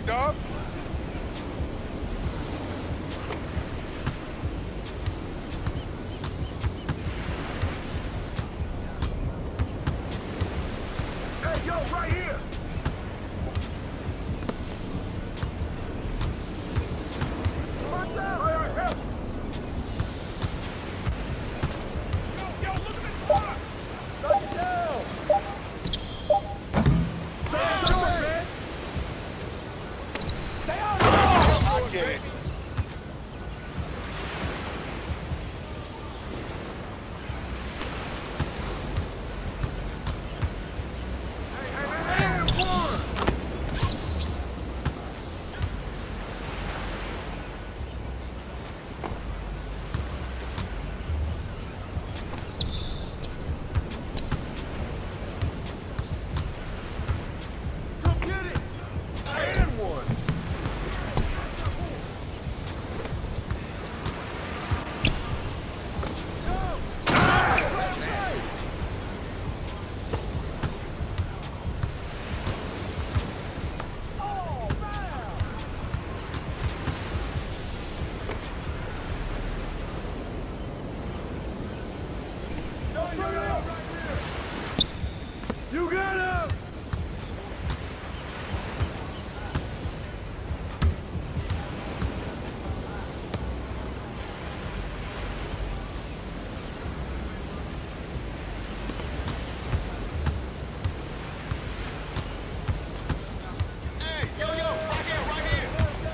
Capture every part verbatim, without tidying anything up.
big dog. Hey, yo, right here. Watch out. All right, help. Yo, yo, look at this spot. Touchdown. Stay on! Oh, I get it. You got him! Hey, yo, yo, right here, right here.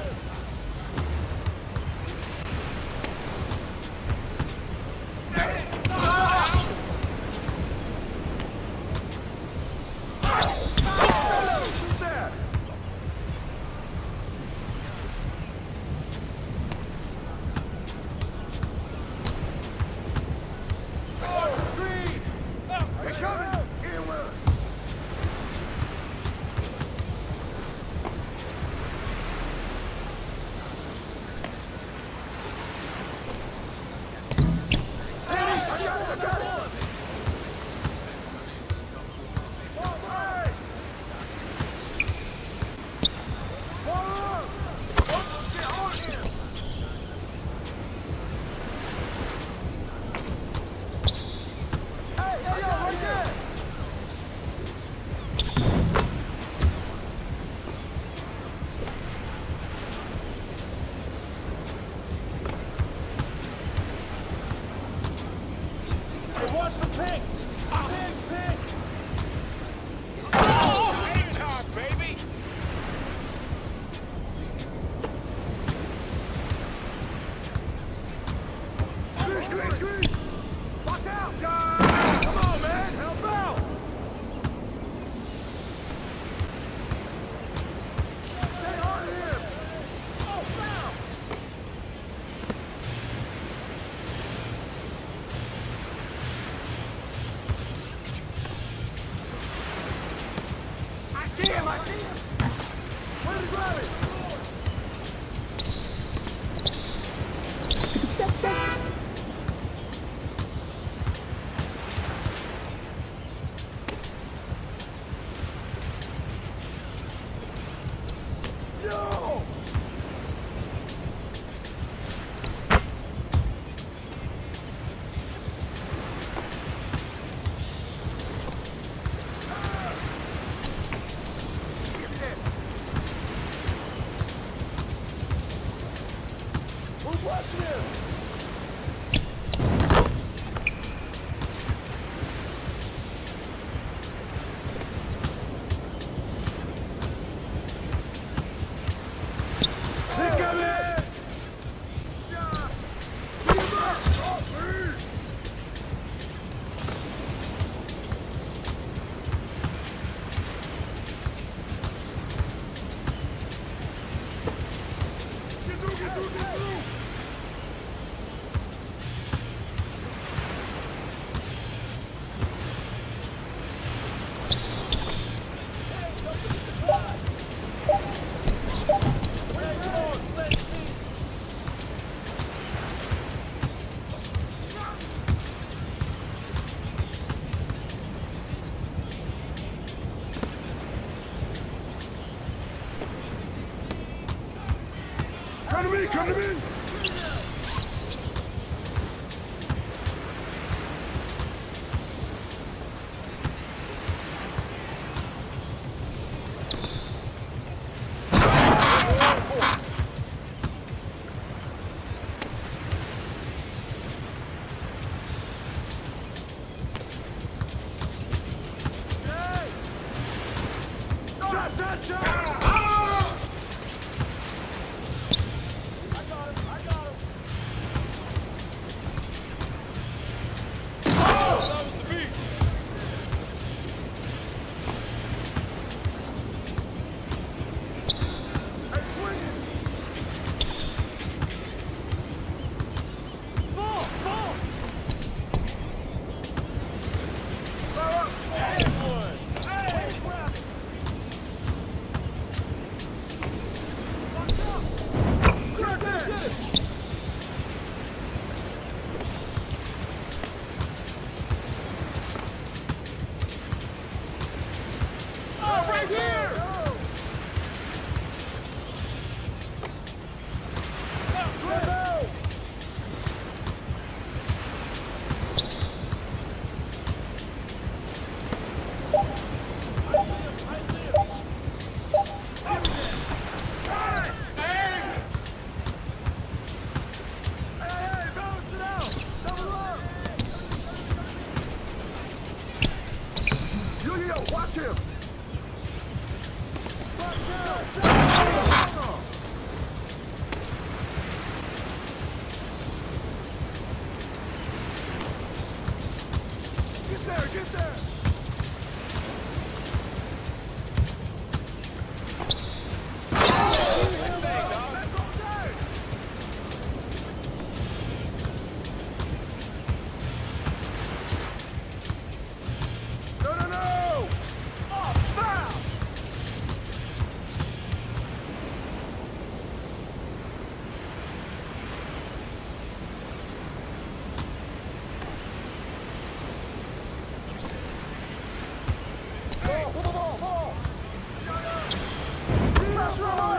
Watch the pig! Pig, pig! Oh, game time, baby. Screen, screen, screen! Watch out, guys! Come on, man! Help out! Stay on him! Oh, foul! I see him! I see him! Where did he grab it? Yo! Who's watching him? Pick him in! Shot! Keep him up! Oh, please! Get through, get through, get through! come to me. Shot, shot, shot! Ah! I got him, I got him. Oh! That was the beat. Hey, swing it. Ball, ball. Throw up. Hey, one. Hey, grab it. Watch out. Crack that. Oh, right here. Swindle! I see him, I see him. Hey! Hey, hey, balance it out. Double up. Yo, yo, yo, watch him. Watch out. Get there, get there. That's all day. No, no, no. Oh, foul. Ball, ball, ball, ball. Pressure on